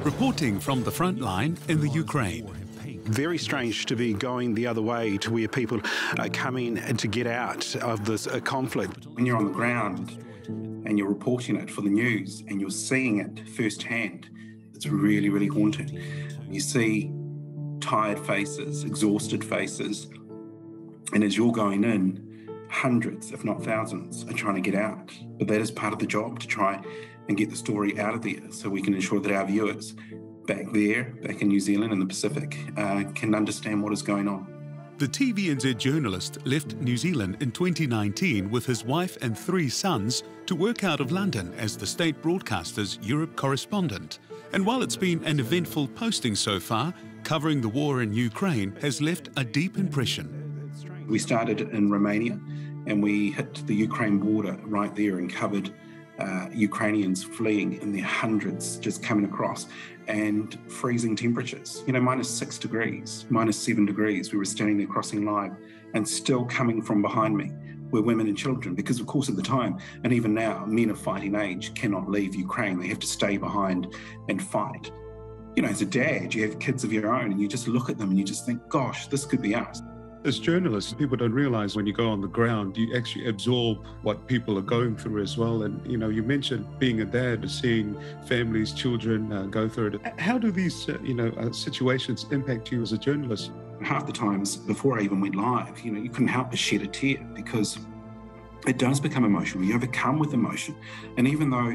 reporting from the front line in the Ukraine. Very strange to be going the other way to where people are coming to get out of this conflict. When you're on the ground and you're reporting it for the news and you're seeing it firsthand, it's really, really haunting. You see tired faces, exhausted faces, and as you're going in, hundreds, if not thousands, are trying to get out. But that is part of the job, to try and get the story out of there so we can ensure that our viewers back in New Zealand and the Pacific can understand what is going on. The TVNZ journalist left New Zealand in 2019 with his wife and 3 sons to work out of London as the state broadcaster's Europe correspondent. And while it's been an eventful posting so far, covering the war in Ukraine has left a deep impression. We started in Romania and we hit the Ukraine border right there and covered Ukrainians fleeing in their hundreds, just coming across, and freezing temperatures. You know, -6 degrees, -7 degrees. We were standing there crossing live, and still coming from behind me were women and children, because of course at the time, and even now, men of fighting age cannot leave Ukraine. They have to stay behind and fight. You know, as a dad, you have kids of your own, and you just look at them and you just think, gosh, this could be us. As journalists, people don't realize when you go on the ground, you actually absorb what people are going through as well. And, you know, you mentioned being a dad, seeing families, children go through it. How do these, situations impact you as a journalist? Half the times before I even went live, you know, you couldn't help but shed a tear, because it does become emotional. You overcome with emotion. And even though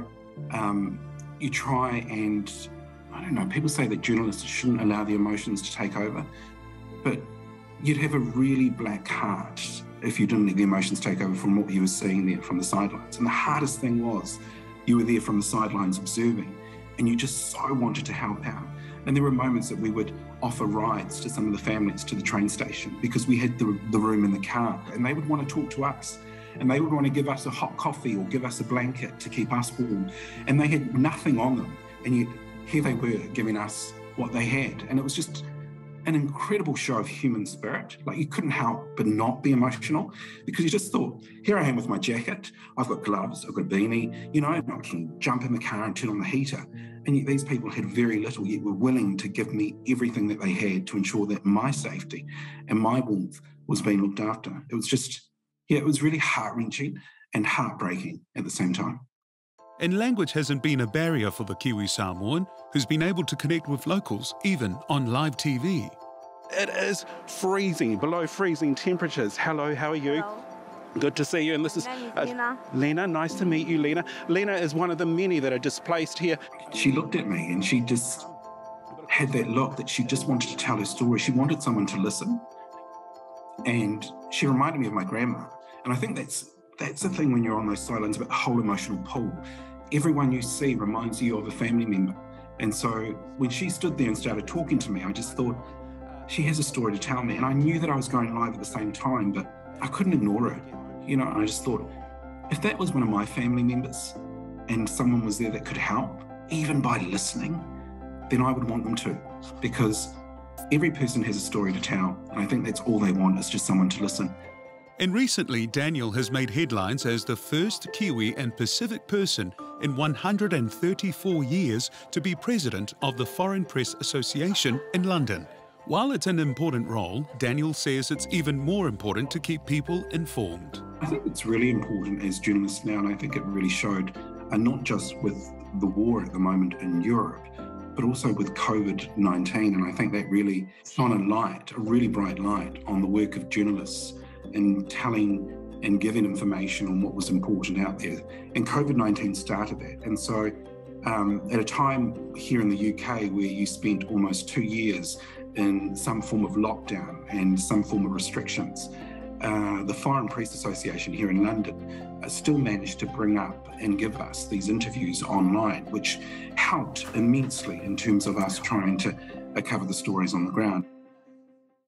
you try and, I don't know, people say that journalists shouldn't allow the emotions to take over, but you'd have a really black heart if you didn't let the emotions take over from what you were seeing there from the sidelines. And the hardest thing was, you were there from the sidelines observing, and you just so wanted to help out. And there were moments that we would offer rides to some of the families to the train station because we had the room in the car, and they would want to talk to us, and they would want to give us a hot coffee or give us a blanket to keep us warm. And they had nothing on them, and yet here they were giving us what they had. And it was just an incredible show of human spirit. Like, you couldn't help but not be emotional, because you just thought, here I am with my jacket, I've got gloves, I've got a beanie, you know, I can jump in the car and turn on the heater. And yet these people had very little, yet were willing to give me everything that they had to ensure that my safety and my warmth was being looked after. It was just, it was really heart-wrenching and heartbreaking at the same time. And language hasn't been a barrier for the Kiwi Samoan, who's been able to connect with locals, even on live TV. It is freezing, below freezing temperatures. Hello, how are you? Hello. Good to see you. And this is Lena. Lena, nice to meet you, Lena. Lena is one of the many that are displaced here. She looked at me and she just had that look that she just wanted to tell her story. She wanted someone to listen. And she reminded me of my grandma. And I think that's the thing when you're on those sidelines, about the whole emotional pull. Everyone you see reminds you of a family member. And so when she stood there and started talking to me, I just thought, she has a story to tell me. And I knew that I was going live at the same time, but I couldn't ignore it. You know, I just thought, if that was one of my family members and someone was there that could help, even by listening, then I would want them to, because every person has a story to tell. And I think that's all they want, is just someone to listen. And recently, Daniel has made headlines as the first Kiwi and Pacific person in 134 years to be president of the Foreign Press Association in London. While it's an important role, Daniel says it's even more important to keep people informed. I think it's really important as journalists now, and I think it really showed, not just with the war at the moment in Europe, but also with COVID-19. And I think that really shone a light, a really bright light, on the work of journalists in telling and giving information on what was important out there. And COVID-19 started that. And so at a time here in the UK where you spent almost 2 years in some form of lockdown and some form of restrictions, the Foreign Press Association here in London still managed to bring up and give us these interviews online, which helped immensely in terms of us trying to cover the stories on the ground.